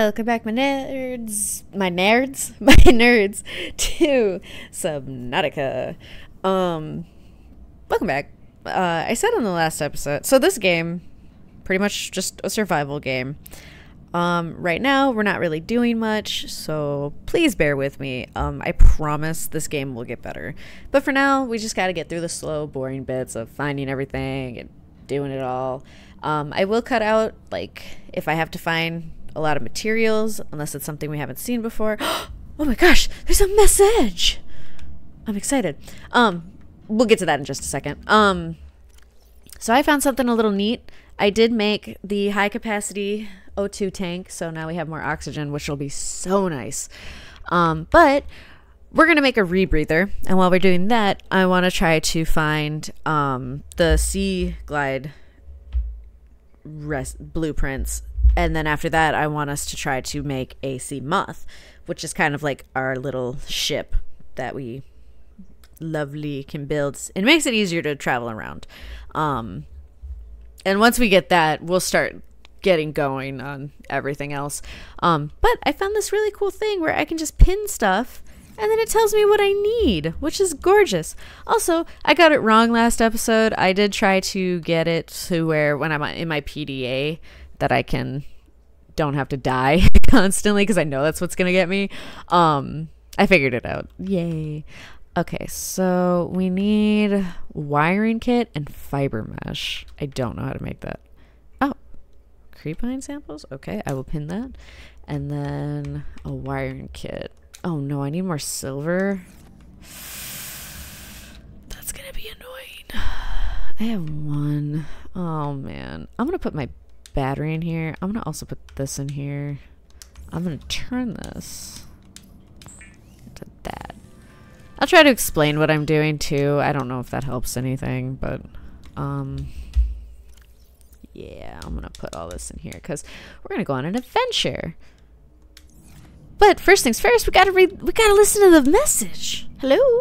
Welcome back, my nerds, my nerds, to Subnautica. Welcome back. I said in the last episode, so this game, pretty much just a survival game. Right now, we're not really doing much, so please bear with me. I promise this game will get better. But for now, we just gotta get through the slow, boring bits of finding everything and doing it all. I will cut out, like, if I have to find a lot of materials, unless it's something we haven't seen before. Oh my gosh, there's a message! I'm excited. We'll get to that in just a second. So I found something a little neat. I did make the high capacity O2 tank, so now we have more oxygen, which will be so nice. But we're going to make a rebreather, and while we're doing that, I want to try to find the sea glide blueprints, and then after that, I want us to try to make a sea moth, which is kind of like our little ship that we lovely can build. It makes it easier to travel around. And once we get that, we'll start getting going on everything else. But I found this really cool thing where I can just pin stuff and then it tells me what I need, which is gorgeous. Also, I got it wrong last episode. I did try to get it to where when I'm in my PDA that I don't have to die constantly, because I know that's what's gonna get me. I figured it out. Yay. Okay, so we need wiring kit and fiber mesh. I don't know how to make that. Oh, creepine samples? Okay, I will pin that. And then a wiring kit. Oh no, I need more silver. That's gonna be annoying. I have one. Oh man. I'm gonna put my battery in here. I'm gonna also put this in here. I'm gonna turn this into that. I'll try to explain what I'm doing too. I don't know if that helps anything, but yeah, I'm gonna put all this in here because we're gonna go on an adventure. But first things first, we gotta listen to the message. Hello?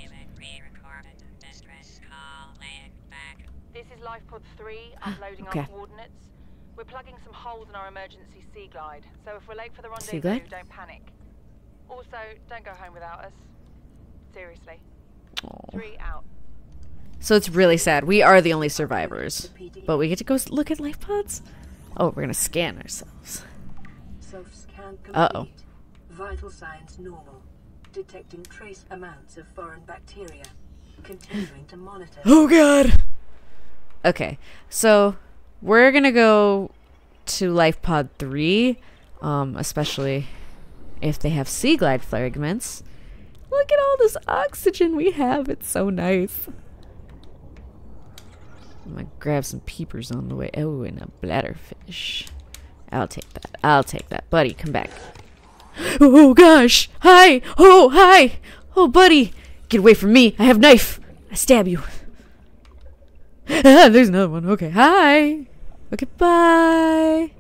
This is Life Pod 3, uploading our coordinates. We're plugging some holes in our emergency sea glide, so if we're late for the rendezvous, don't panic. Also, don't go home without us. Seriously. Aww. 3 out. So it's really sad. We are the only survivors, but we get to go look at life pods? Oh, we're gonna scan ourselves. Uh-oh. Vital signs normal. Detecting trace amounts of foreign bacteria. Continuing to monitor. Oh god! Okay, so we're gonna go to Life Pod 3, especially if they have sea glide fragments. Look at all this oxygen we have. It's so nice. I'm gonna grab some peepers on the way. Oh, and a bladderfish. I'll take that. I'll take that. Buddy, come back. Oh gosh! Hi! Oh, hi! Oh, buddy! Get away from me! I have knife! I stab you. Ah, there's another one. Okay, hi! Okay, bye!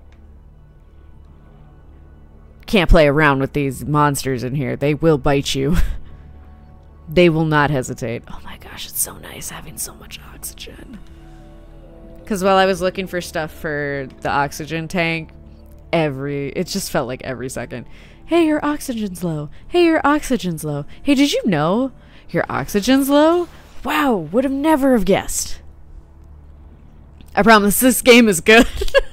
Can't play around with these monsters in here. They will bite you. They will not hesitate. Oh my gosh, it's so nice having so much oxygen. Because while I was looking for stuff for the oxygen tank, it just felt like every second. Hey, your oxygen's low. Hey, your oxygen's low. Hey, did you know your oxygen's low? Wow, would have never have guessed. I promise this game is good.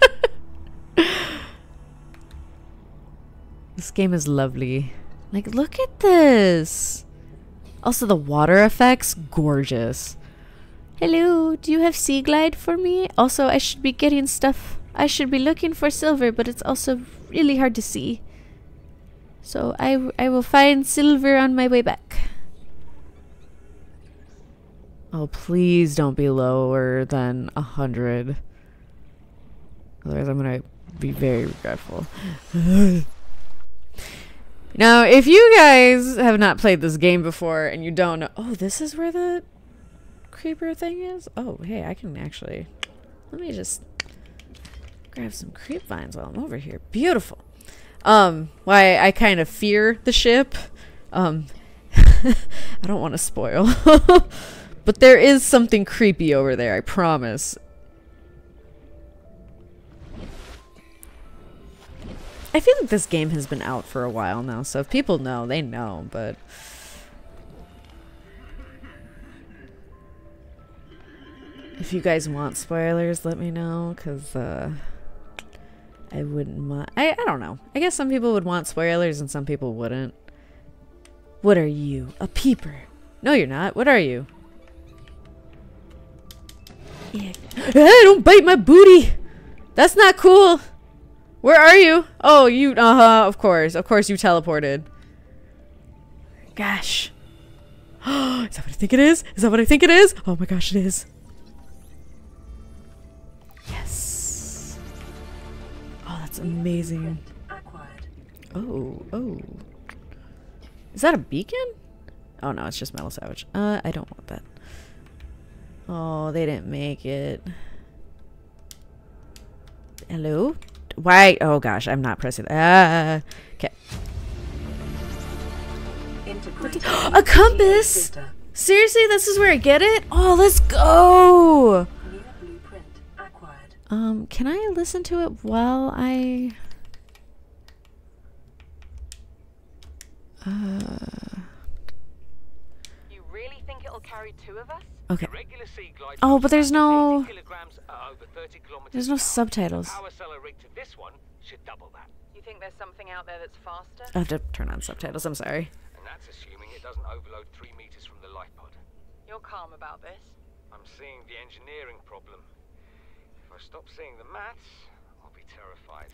This game is lovely. Like, look at this. Also, the water effects, gorgeous. Hello, do you have sea glide for me? Also, I should be getting stuff. I should be looking for silver, but it's also really hard to see. So I will find silver on my way back. Oh, please don't be lower than 100. Otherwise, I'm going to be very regretful. Now, if you guys have not played this game before and you don't know... Oh, this is where the creeper thing is? Oh, hey, I can actually... Let me just grab some creep vines while I'm over here. Beautiful. Why I kind of fear the ship. I don't want to spoil. But there is something creepy over there, I promise. I feel like this game has been out for a while now, so if people know, they know, but... If you guys want spoilers, let me know, because, I wouldn't mind. I don't know. I guess some people would want spoilers and some people wouldn't. What are you? A peeper? No, you're not. What are you? Yeah. Hey, don't bite my booty! That's not cool! Where are you? Oh, you, of course. Of course you teleported. Gosh. Is that what I think it is? Is that what I think it is? Oh my gosh, it is. Yes. Oh, that's amazing. Oh. Is that a beacon? Oh no, it's just metal salvage. I don't want that. Oh, they didn't make it. Hello? Why? Oh gosh, I'm not pressing. Okay. A compass? Seriously, this is where I get it? Oh, let's go. Can I listen to it while I? You really think it'll carry 2 of us? Okay. Oh, but there's no subtitles. You think there's something out there that's faster? I have to turn on subtitles. I'm sorry. And that's assuming it doesn't overload 3 meters from the life pod. You're calm about this. I'm seeing the engineering problem. If I stop seeing the maths, I'll be terrified.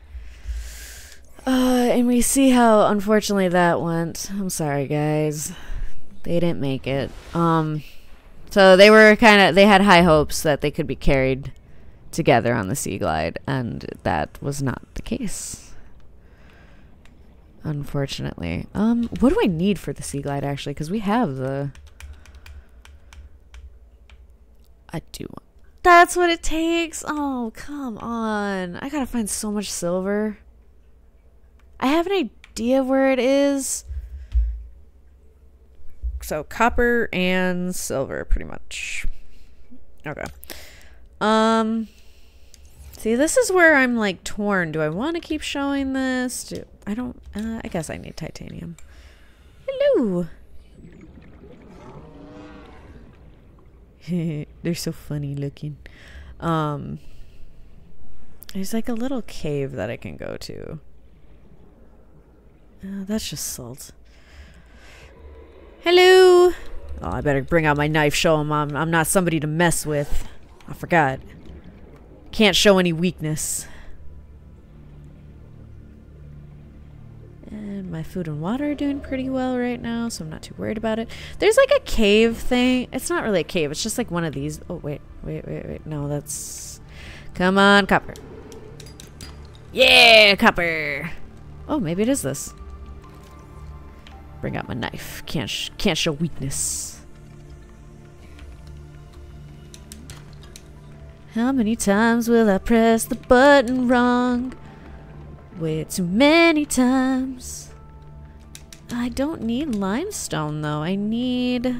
And we see how unfortunately that went. I'm sorry, guys. They didn't make it. So they were they had high hopes that they could be carried together on the Sea Glide, and that was not the case. Unfortunately. What do I need for the Sea Glide, actually? Because we have the... I do want... That's what it takes? Oh, come on. I gotta find so much silver. I have an idea where it is. So, copper and silver, pretty much. Okay. See, this is where I'm, like, torn. Do I want to keep showing this? I don't... I guess I need titanium. Hello! They're so funny looking. There's, like, a little cave that I can go to. That's just salt. Hello! Oh, I better bring out my knife, show him I'm not somebody to mess with. I forgot. Can't show any weakness. And my food and water are doing pretty well right now, so I'm not too worried about it. There's like a cave thing. It's not really a cave, it's just like one of these. Oh, wait. No, that's... Come on, copper. Yeah, copper! Oh, maybe it is this. Bring out my knife. Can't show weakness. How many times will I press the button wrong? Way too many times. I don't need limestone though. I need...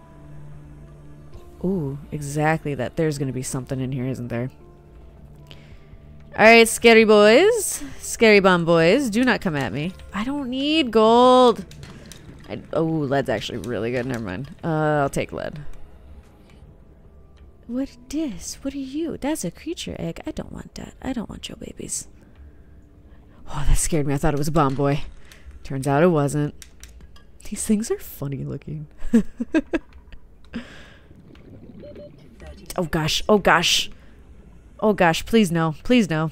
Ooh, exactly that. There's gonna be something in here, isn't there? Alright, scary boys. Scary bomb boys. Do not come at me. I don't need gold. Oh, lead's actually really good. Never mind. I'll take lead. What is this? What are you? That's a creature egg. I don't want that. I don't want your babies. Oh, that scared me. I thought it was a bomb boy. Turns out it wasn't. These things are funny looking. Oh gosh. Oh gosh. Oh gosh. Please no. Please no.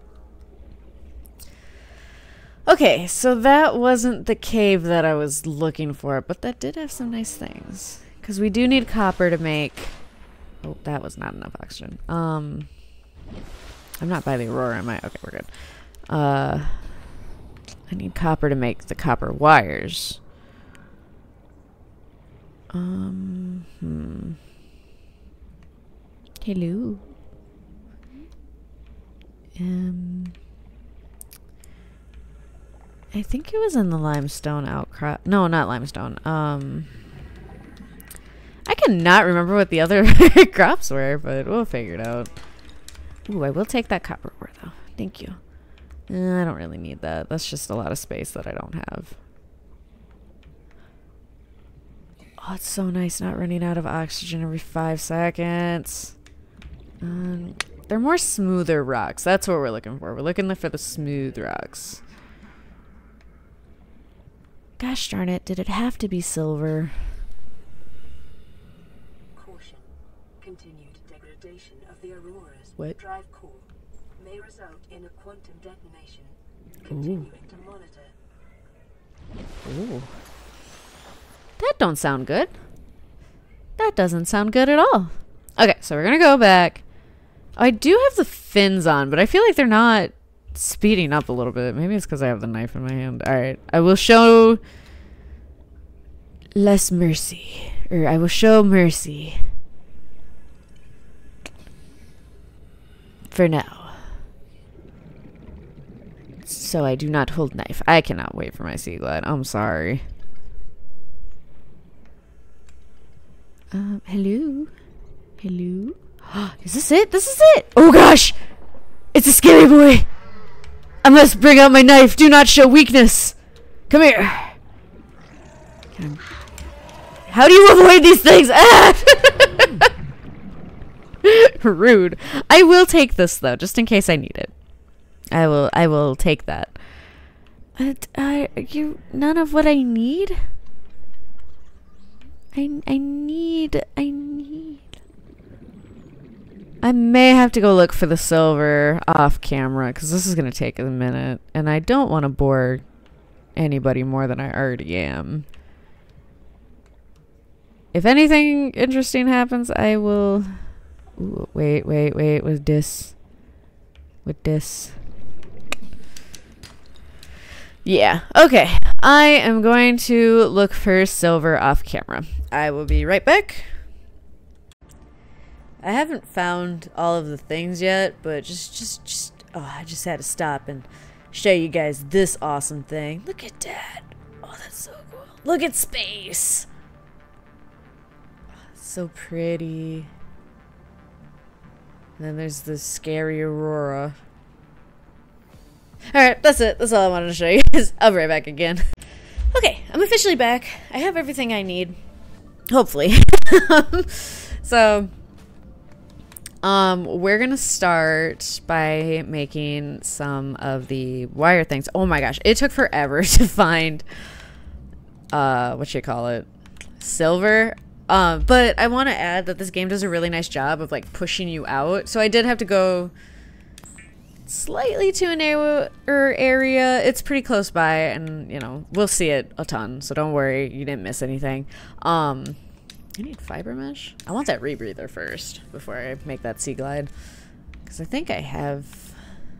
Okay, so that wasn't the cave that I was looking for, but that did have some nice things. Because we do need copper to make... Oh, that was not enough oxygen. I'm not by the Aurora, am I? Okay, we're good. I need copper to make the copper wires. Hello. I think it was in the limestone outcrop. No, not limestone. I cannot remember what the other crops were, but we'll figure it out. Ooh, I will take that copper ore, though. Thank you. I don't really need that. That's just a lot of space that I don't have. Oh, it's so nice not running out of oxygen every 5 seconds. They're more smoother rocks. That's what we're looking for. We're looking for the smooth rocks. Gosh darn it, did it have to be silver? Caution. Continued degradation of the Aurora's What? drive core may result in a quantum detonation. Continuing to monitor. Ooh. That don't sound good. That doesn't sound good at all. Okay, so we're gonna go back. I do have the fins on, but I feel like they're not speeding up a little bit. Maybe it's because I have the knife in my hand. Alright, I will show less mercy. Or I will show mercy. For now. So I do not hold knife. I cannot wait for my sea glide. I'm sorry. Hello? Hello? Is this it? This is it! Oh gosh! It's a scary boy! I must bring out my knife. Do not show weakness. Come here. How do you avoid these things? Ah! Rude. I will take this though, just in case I need it. I will take that. But you none of what I need? I need. I may have to go look for the silver off camera because this is going to take a minute. And I don't want to bore anybody more than I already am. If anything interesting happens, I will... Ooh, wait. With this. Yeah, okay. I am going to look for silver off camera. I will be right back. I haven't found all of the things yet, but I just had to stop and show you guys this awesome thing. Look at that. Oh, that's so cool. Look at space. Oh, it's so pretty. And then there's the scary aurora. Alright, that's it. That's all I wanted to show you guys. I'll be right back again. Okay, I'm officially back. I have everything I need. Hopefully. So... we're gonna start by making some of the wire things. Oh my gosh, it took forever to find silver. But I want to add that this game does a really nice job of like pushing you out. So I did have to go slightly to an area. It's pretty close by, and you know, we'll see it a ton, so don't worry, you didn't miss anything. I need fiber mesh. I want that rebreather first before I make that sea glide, because I think I have...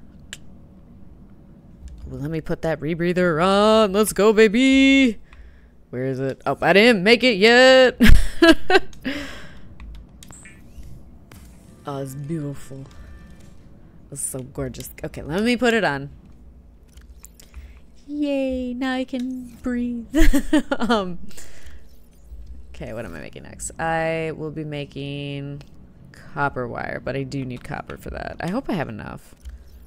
Well, let me put that rebreather on. Let's go, baby. Where is it? Oh, I didn't make it yet. Oh, it's beautiful. It's so gorgeous. Okay, let me put it on. Yay, now I can breathe. Okay, what am I making next? I will be making copper wire, but I do need copper for that. I hope I have enough.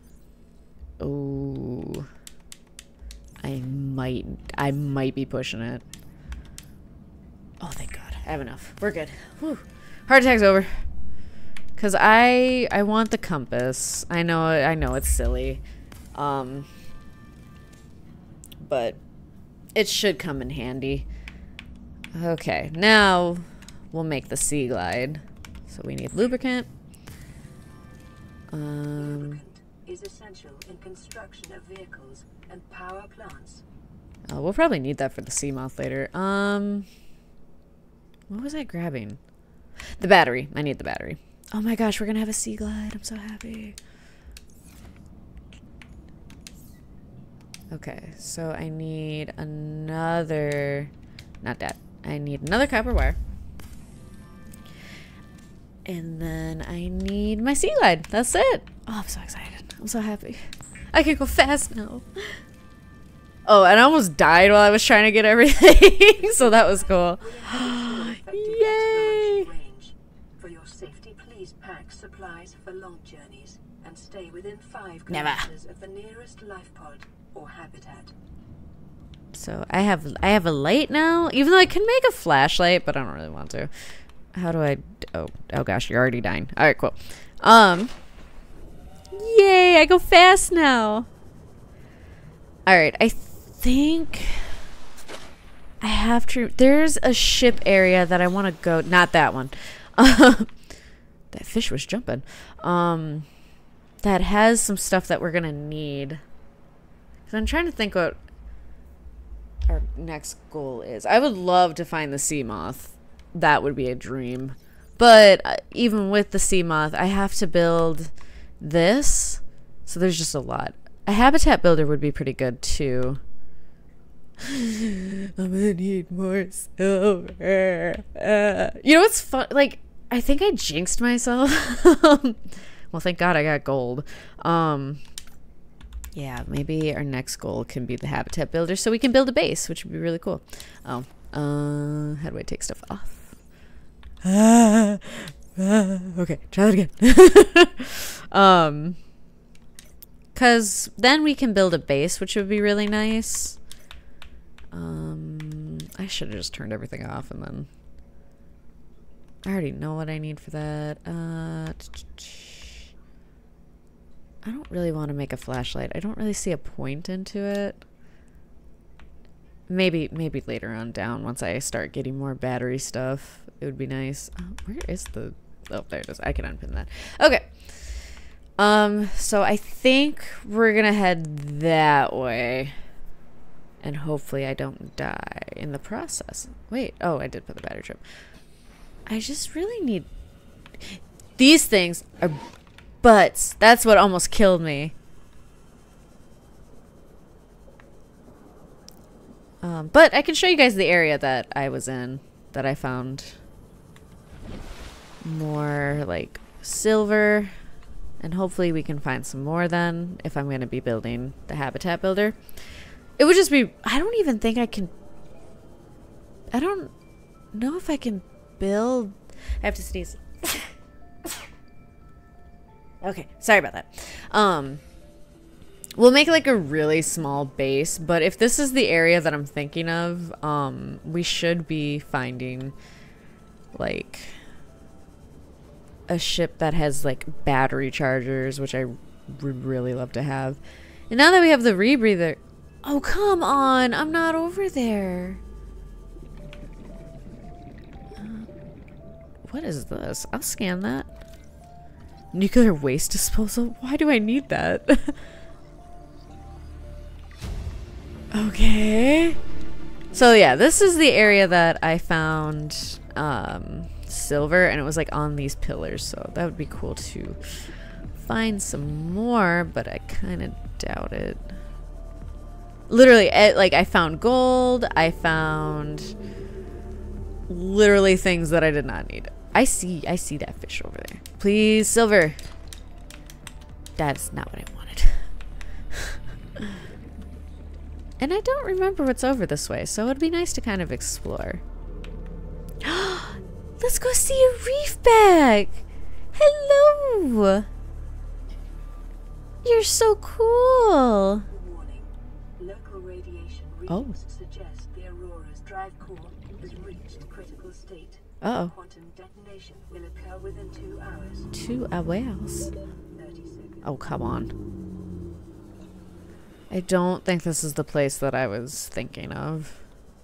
Oh, I might be pushing it. Oh, thank God, I have enough. We're good. Whew. Heart attack's over. Cause I want the compass. I know it's silly, but it should come in handy. Okay, now we'll make the sea glide. So we need lubricant. Lubricant is essential in construction of vehicles and power plants. Oh, we'll probably need that for the sea moth later. What was I grabbing? The battery. I need the battery. Oh my gosh, we're gonna have a sea glide. I'm so happy. Okay, so I need another... Not that. I need another copper wire. And then I need my sea glide. That's it. Oh, I'm so excited. I'm so happy. I can go fast now. Oh, and I almost died while I was trying to get everything. So that was cool. Yay! For your safety. safety, please pack supplies for long journeys and stay within 5 Never. kilometers of the nearest life pod or habitat. So I have a light now, even though I can make a flashlight, but I don't really want to. How do I? Oh gosh, you're already dying. All right, cool. Yay! I go fast now. All right, I think I have to. There's a ship area that I want to go. Not that one. That fish was jumping. That has some stuff that we're gonna need. Cause I'm trying to think what our next goal is. I would love to find the sea moth. That would be a dream. But even with the sea moth, I have to build this. So there's just a lot. A habitat builder would be pretty good too. I'm gonna need more silver. You know what's fun? Like, I think I jinxed myself. Well, thank God I got gold. Yeah, maybe our next goal can be the habitat builder so we can build a base, which would be really cool. Oh, how do I take stuff off? Okay, try that again. Because then we can build a base, which would be really nice. I should have just turned everything off and then... I already know what I need for that. I don't really want to make a flashlight. I don't really see a point into it. Maybe later on down once I start getting more battery stuff. It would be nice. Where is the... Oh, there it is. I can unpin that. Okay. So I think we're gonna head that way. And hopefully I don't die in the process. Wait. Oh, I did put the battery trip. I just really need... These things are butts. That's what almost killed me. But I can show you guys the area that I was in. That I found more, like, silver. And hopefully we can find some more then. If I'm going to be building the habitat builder. It would just be... I don't even think I can... I don't know if I can build... I have to sneeze. Okay, sorry about that. We'll make like a really small base, but if this is the area that I'm thinking of, we should be finding like a ship that has like battery chargers, which I would really love to have. And now that we have the rebreather... Oh, come on! I'm not over there. What is this? I'll scan that. Nuclear waste disposal? Why do I need that? Okay. So yeah, this is the area that I found silver, and it was like on these pillars, so that would be cool to find some more, but I kind of doubt it. Literally, like, I found gold, I found literally things that I did not need. I see that fish over there. Please, silver. That's not what I wanted. And I don't remember what's over this way, so it'd be nice to kind of explore. Let's go see a reef bag. Hello. You're so cool. Warning. Local radiation readings suggest the Aurora's drive core has reached critical state. Uh-oh. Quantum detonation will occur within 2 hours. 2 hours? 30 seconds. Oh, come on. I don't think this is the place that I was thinking of.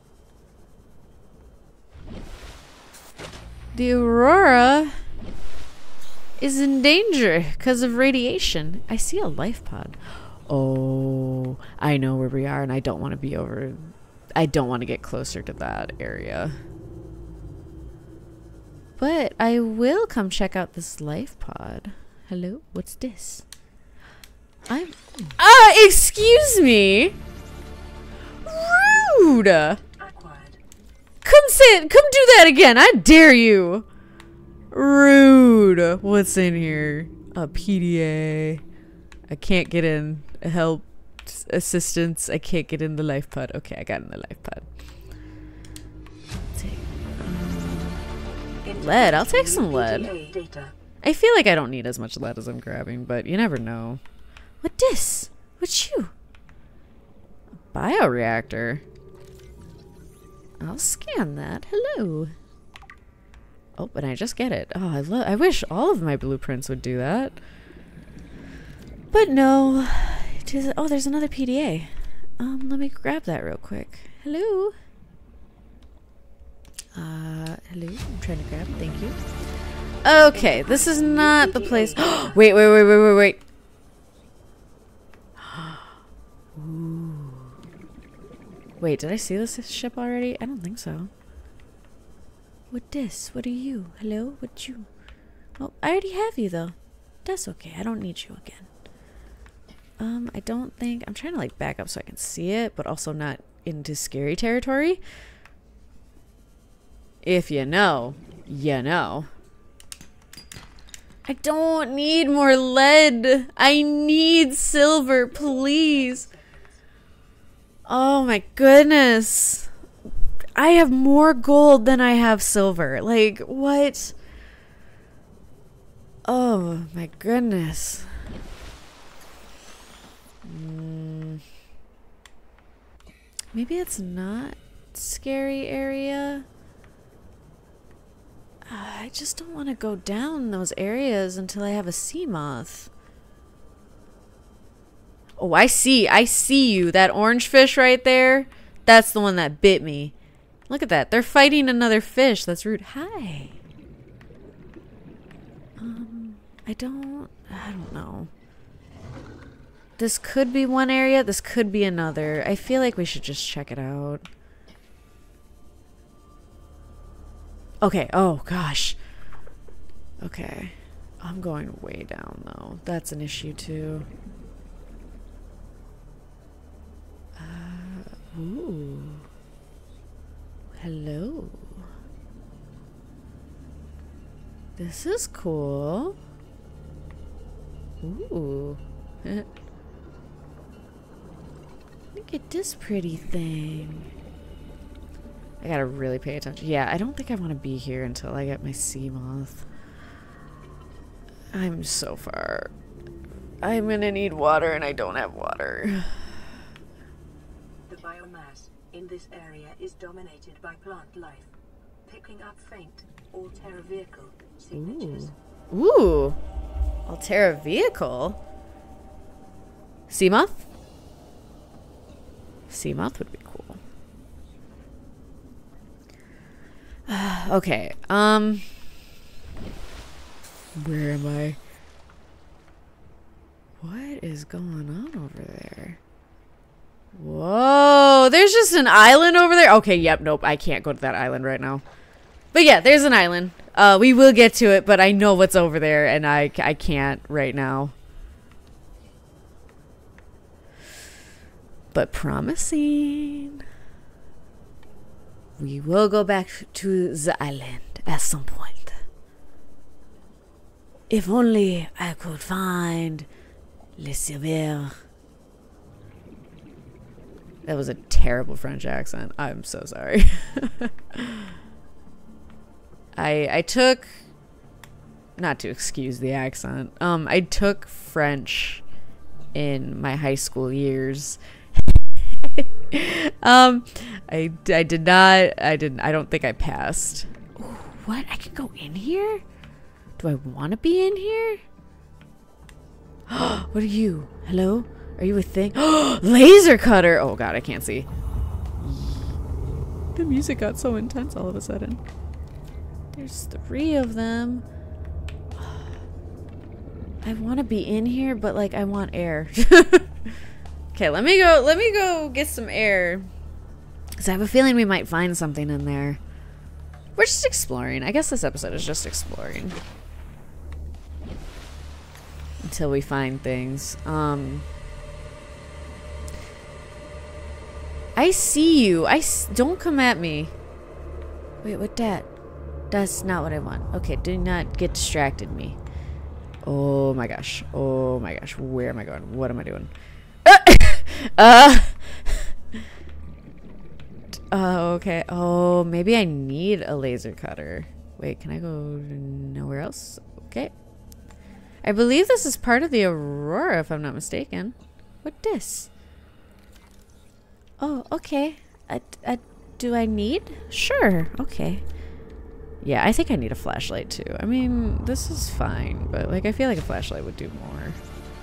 The Aurora is in danger because of radiation. I see a life pod. Oh, I know where we are, and I don't want to be over... I don't want to get closer to that area. But I will come check out this life pod. Hello? What's this? Excuse me? Rude! Come do that again, I dare you! Rude! What's in here? A PDA. I can't get in. Help. Assistance. I can't get in the life pod. Okay, I got in the life pod. Lead. I'll take some lead. Data. I feel like I don't need as much lead as I'm grabbing, but you never know. What this? What you? Bioreactor. I'll scan that. Hello. Oh, and I just get it. Oh, I wish all of my blueprints would do that. But no. Oh, there's another PDA. Let me grab that real quick. Hello. Hello. I'm trying to grab it. Thank you. Okay, this is not the place. Wait. Ooh. Wait, did I see this ship already? I don't think so. What this? What are you? Hello? What you? Oh, I already have you though. That's okay. I don't need you again. I don't think... I'm trying to like back up so I can see it, but also not into scary territory. If you know, you know. I don't need more lead. I need silver, please. Oh my goodness. I have more gold than I have silver. Like, what? Oh my goodness. Maybe it's not scary area. I just don't want to go down those areas until I have a sea moth. Oh, I see you. That orange fish right there. That's the one that bit me. Look at that. They're fighting another fish. That's rude. Hi. I don't know. This could be one area. This could be another. I feel like we should just check it out. Okay. Oh, gosh. Okay. I'm going way down, though. That's an issue, too. Ooh. Hello. This is cool. Ooh. Look at this pretty thing. I gotta really pay attention. Yeah, I don't think I want to be here until I get my sea moth. I'm so far. I'm gonna need water and I don't have water. The biomass in this area is dominated by plant life, picking up faint Altera vehicle signatures. Ooh. Altera vehicle? Sea moth? Sea moth would be cool. Okay, where am I? What is going on over there? Whoa, there's just an island over there? Okay, yep, nope, I can't go to that island right now. But yeah, there's an island. We will get to it, but I know what's over there, and I can't right now. But promising. We will go back to the island at some point. If only I could find Le Silver. That was a terrible French accent. I'm so sorry. I took, not to excuse the accent, I took French in my high school years. I don't think I passed. Ooh, what? I can go in here? Do I want to be in here? What are you? Hello? Are you a thing? Laser cutter! Oh god, I can't see. The music got so intense all of a sudden. There's 3 of them. I want to be in here, but like I want air. Okay, let me go get some air. Because I have a feeling we might find something in there. We're just exploring. I guess this episode is just exploring. Until we find things. I see you. Don't come at me. Wait, what that? That's not what I want. Okay, do not get distracted me. Oh my gosh. Oh my gosh. Where am I going? What am I doing? Okay. Oh, maybe I need a laser cutter. Wait, can I go nowhere else? Okay. I believe this is part of the Aurora, if I'm not mistaken. What this? Oh, okay. Do I need? Sure. Okay. Yeah, I think I need a flashlight too. I mean, this is fine, but like I feel like a flashlight would do more.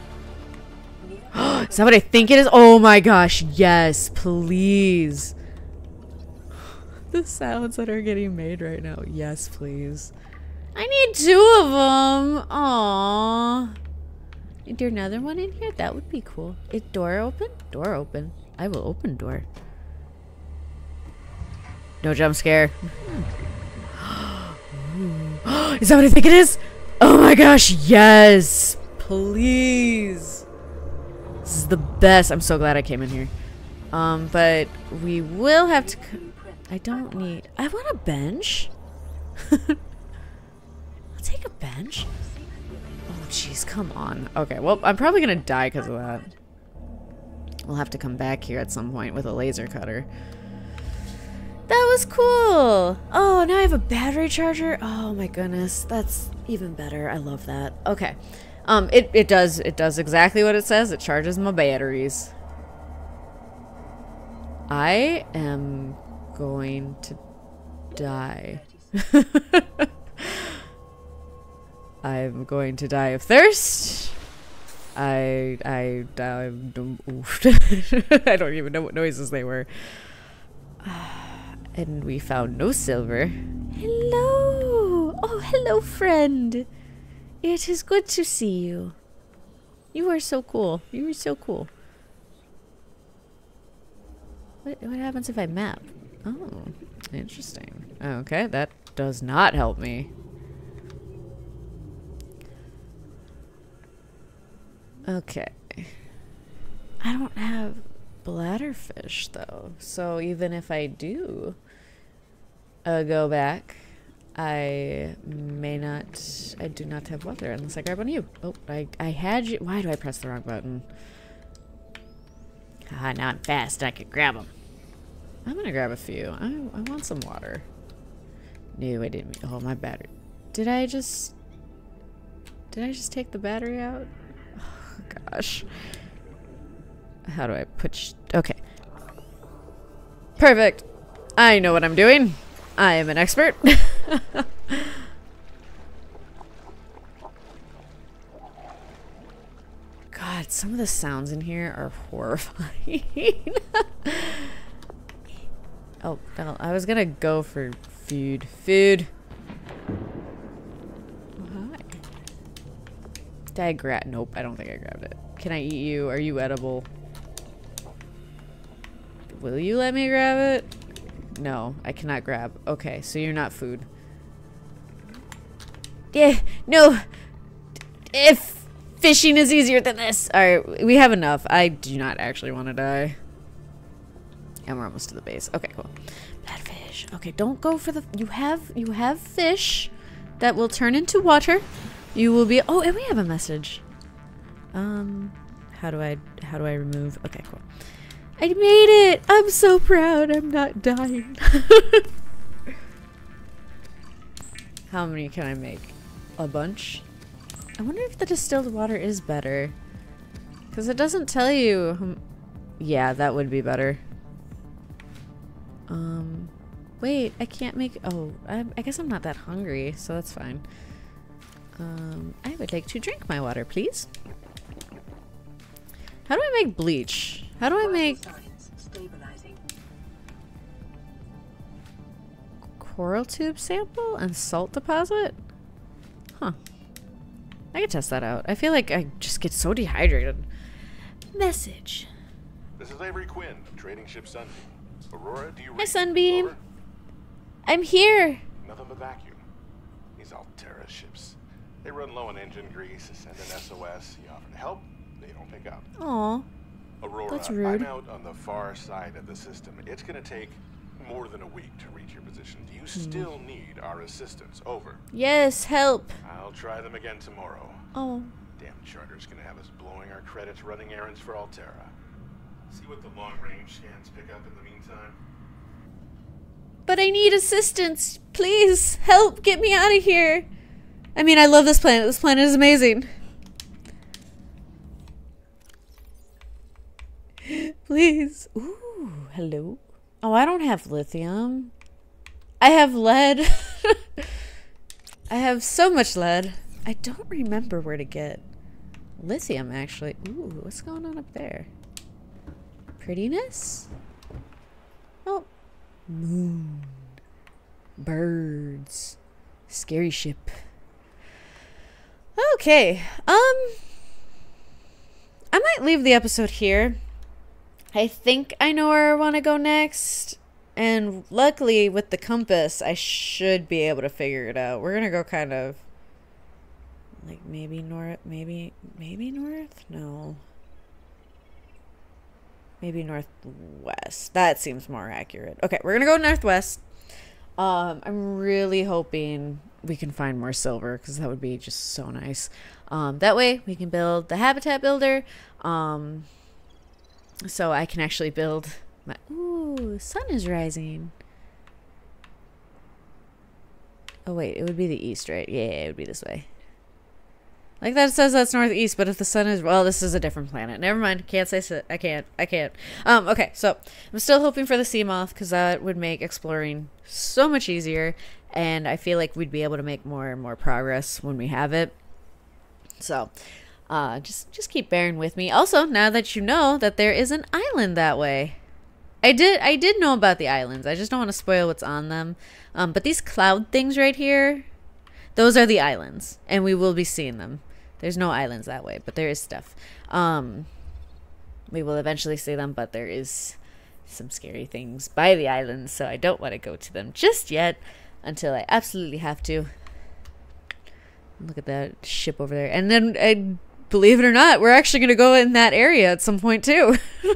Is that what I think it is? Oh my gosh, yes, please. The sounds that are getting made right now. Yes, please. I need 2 of them. Aww. Is there another one in here? That would be cool. Is door open? Door open. I will open door. No jump scare. Is that what I think it is? Oh my gosh, yes. Please. This is the best. I'm so glad I came in here. But we will have to... I don't need... I want a bench. I'll take a bench. Oh, jeez, come on. Okay, well, I'm probably gonna die because of that. We'll have to come back here at some point with a laser cutter. That was cool. Oh, now I have a battery charger. Oh my goodness, that's even better. I love that. Okay. It does exactly what it says. It charges my batteries. I am going to die. I'm going to die of thirst. I don't I don't even know what noises they were. And we found no silver. Hello. Oh, hello, friend. It is good to see you. You are so cool. You are so cool. What happens if I map? Oh, interesting. Okay, that does not help me. Okay. I don't have bladderfish though, so even if I do go back, I do not have water unless I grab one of you. Oh, I had you. Why do I press the wrong button? Ah, now I'm fast. I can grab them. I'm gonna grab a few. I want some water. No, I didn't. Oh, my battery. Did I just take the battery out? Oh, gosh. How do I put... Okay. Perfect. I know what I'm doing. I am an expert. God, some of the sounds in here are horrifying. Oh, no, I was gonna go for food. Food. Oh, hi. Did I grab... Nope, I don't think I grabbed it. Can I eat you? Are you edible? Will you let me grab it? No, I cannot grab. Okay, so you're not food. Yeah, no. If fishing is easier than this. Alright, we have enough. I do not actually want to die. And we're almost to the base. Okay, cool. Bad fish. Okay, don't go for the... You have fish that will turn into water. You will be... Oh, and we have a message. How do I remove... Okay, cool. I made it! I'm so proud. I'm not dying. How many can I make? A bunch? I wonder if the distilled water is better. Because it doesn't tell you... Yeah, that would be better. Wait, I can't make... Oh, I guess I'm not that hungry, so that's fine. I would like to drink my water, please. How do I make bleach? How do I make... Coral tube sample and salt deposit? Huh. I could test that out. I feel like I just get so dehydrated. Message. This is Avery Quinn, trading ship Sunbeam. Aurora, do you... Hi, Sunbeam. Over? I'm here. Nothing but vacuum. These Altera ships. They run low on engine grease, send an SOS. You offer to help, they don't pick up. Aw. Aurora, That's rude. I'm out on the far side of the system. It's gonna take more than a week to reach your position. Do you still need our assistance? Over. Yes, help. I'll try them again tomorrow. Oh. Damn charter's gonna have us blowing our credits running errands for Altera. See what the long-range scans pick up in the meantime. but I need assistance. Please help get me out of here. I mean, I love this planet. This planet is amazing. Please. Ooh, hello. Oh, I don't have lithium. I have lead. I have so much lead. I don't remember where to get lithium, actually. Ooh, what's going on up there? Prettiness? Oh. Moon. Birds. Scary ship. Okay. I might leave the episode here. I think I know where I want to go next. And luckily, with the compass, I should be able to figure it out. We're going to go kind of... like maybe north, maybe north? No. Maybe northwest. That seems more accurate. Okay, we're gonna go northwest. I'm really hoping we can find more silver because that would be just so nice. That way we can build the habitat builder. So I can actually build my... Ooh, sun is rising. Oh wait, it would be the east, right? Yeah, it would be this way. Like that says that's northeast, but if the sun is... well, this is a different planet. Never mind. Can't say so. I can't. Okay, so I'm still hoping for the sea moth because that would make exploring so much easier. And I feel like we'd be able to make more and more progress when we have it. So just keep bearing with me. Also, now that you know that there is an island that way. I did know about the islands. I just don't want to spoil what's on them. But these cloud things right here, those are the islands. And we will be seeing them. There's no islands that way, but there is stuff. We will eventually see them, but there is some scary things by the islands, so I don't want to go to them just yet until I absolutely have to. Look at that ship over there. And then, believe it or not, we're actually going to go in that area at some point too.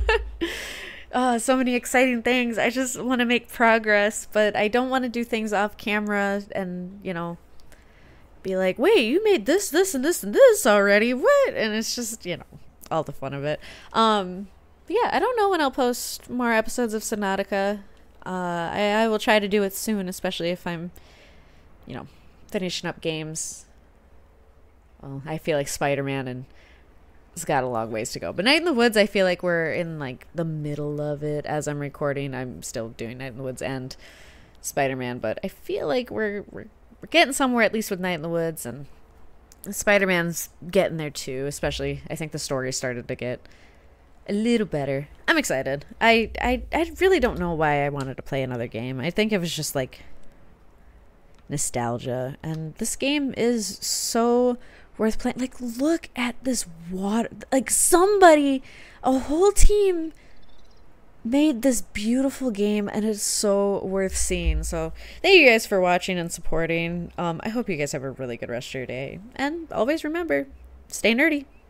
So many exciting things. I just want to make progress, but I don't want to do things off camera and, you know, be like, wait, you made this, this, and this, and this already. What? And it's just, you know, all the fun of it. But yeah, I don't know when I'll post more episodes of Subnautica. I will try to do it soon, especially if I'm, you know, finishing up games. Well, I feel like Spider-Man and it's got a long ways to go. But Night in the Woods, I feel like we're in like the middle of it as I'm recording. I'm still doing Night in the Woods and Spider-Man, but I feel like we're getting somewhere, at least with Night in the Woods, and Spider-Man's getting there too, especially I think the story started to get a little better. I'm excited. I really don't know why I wanted to play another game. I think it was just like nostalgia, and this game is so worth playing. Like, look at this water. Like, somebody, a whole team made this beautiful game, and it's so worth seeing. So thank you guys for watching and supporting. I hope you guys have a really good rest of your day, and always remember, stay nerdy.